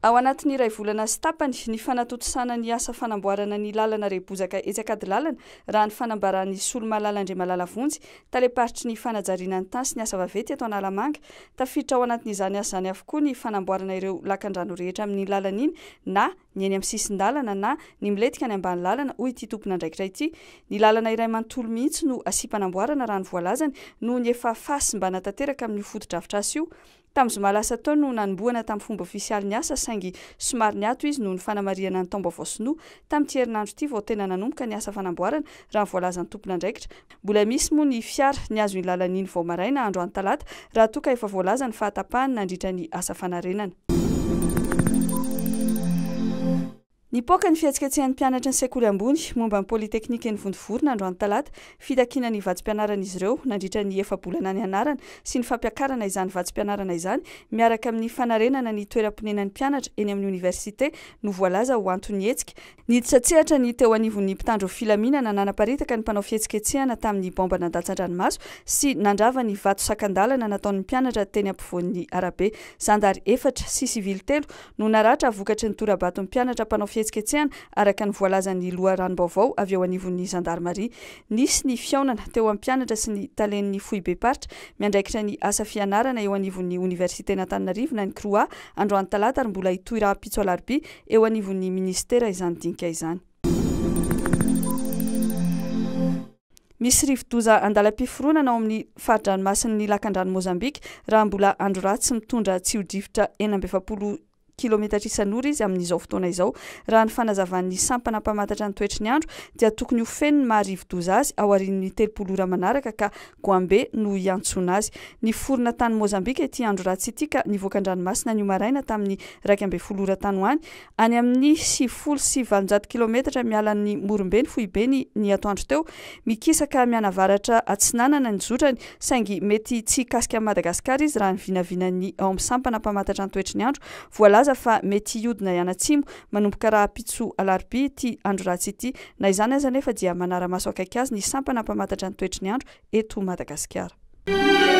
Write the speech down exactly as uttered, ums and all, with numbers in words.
Ao anatin'ny iray volana sy tapany ny fanatotosana ny asa fanamboarana ny lalana rebozaka etsakady lalana raha ny fanambarany solomalala andre malala vonjy taleparitry ny fanajariana ny tany sy ny asa vavety eto Analamanga tafiditra ao anatin'izany asa izany avokoa ny fanamboarana ireo lakan-drano rehetra amin'ny lalana iny na ny eny amin'ny sisin-dalana na ny miletika ny ambany lalana hoy ity tompona andraikitra ity. Ny lalana iray manontolo mihitsy no asip-panamboarana raha ny voalazany noho ny efa fasy mba natanteraka amin'ny foto-drafitra asa io. Tamin'ny zoma lasa tao no nanomboana tamin'ny fomba ofisialy ny asa saingy somary niato izy noho ny fanamariana ny taombaovao sinoa tamin'ity herinandro ity vao tena nanomboka ny asa fanamboarana raha ny voalazan'ny tompona andraikitra. Mbola misy moa ny fiara ny azo ny lalana iny vao maraina andro any talata raha toa ka efa voalaza ny fahatapahany nandritra ny asa fanarenana. Nipoaka ny fihetsiketsehany mpianatra ny sekoly ambony momba ny politeknika eny Vontovorona andro any talata fitakina ny vatsim-pianarana izy ireo nandritra ny efa-bolana ny anarana sy ny fampiakarana izany vatsim-pianarana izany miaraka amin'ny fanarenana ny toeram-ponenan'ny mpianatra eny amin'ny oniversite no voalaza ho antony hetsika. Niditra ny teo anivon'ny mpitandro filaminana nanaparitaka ny mpanao fihetsiketsehana tamin'ny bomba nandalsan-dranomaso sy nandrava ny vato sakan-dalana nataon'ny mpianatra teny ampovoan'ny arabe. Zandary efatra sy sivily telo no naratra vokatry ny torabaton'ny mpianatra mpanao fihetsiketsehana araka ny voalazan'ny loharano Vaovao avy eo anivon'ny zandarmaria. Nisy ny fiaonana teo amin'ny mpianatra sy ny talen'ny fohy be paritra miandraikitra ny asa fianarana eo anivon'ny oniversitena Antananarivo na ny Croix andro any talata ary mbola hitoeram-pitso alarobia eo anivon'ny ministera izany dinika izany. Misy rivo-doza andalam-piforonana ao amin'ny faridranomasin'ny lakan-drano Mozambika raha mbola andro ratsy mitondra tsiodrivotra enina amby efapolo kilometatra isan'ora izy amin'izao fotoana izao. Raha ny fanazavan'ny sampana mpamantatra ny toetry ny andro dia tokony ho feno ny maharivo-doza azy ao aorian'ny telopolo ora manaraka ka Goambe no iantsona azy. Ny forona tany Mozambika ity andro ratsy ity ka nivoaka an-dranomasina ny maraina tamin'ny iraika amby folo ora tany ho any any amin'ny sivifolo sy valonjato kilometatra mialan'ny Morombe ny fohibe ny ny atoandro teo mikisaka mianavaratra atsinanana ny zotrany saingy mety tsy kasika Madagasikara izy raha ny vinavinan'ny ao amin'ny sampana mpamantatra ny toetry ny andro. Voalaza fa mety hiodina ianatsimo manomboka raha pitso alarobia ity andro ratsy ity na izany aza nefa dia manara-maso akaiky azy ny sampana mpamantatra ny toetry ny andro eto Madagasikara.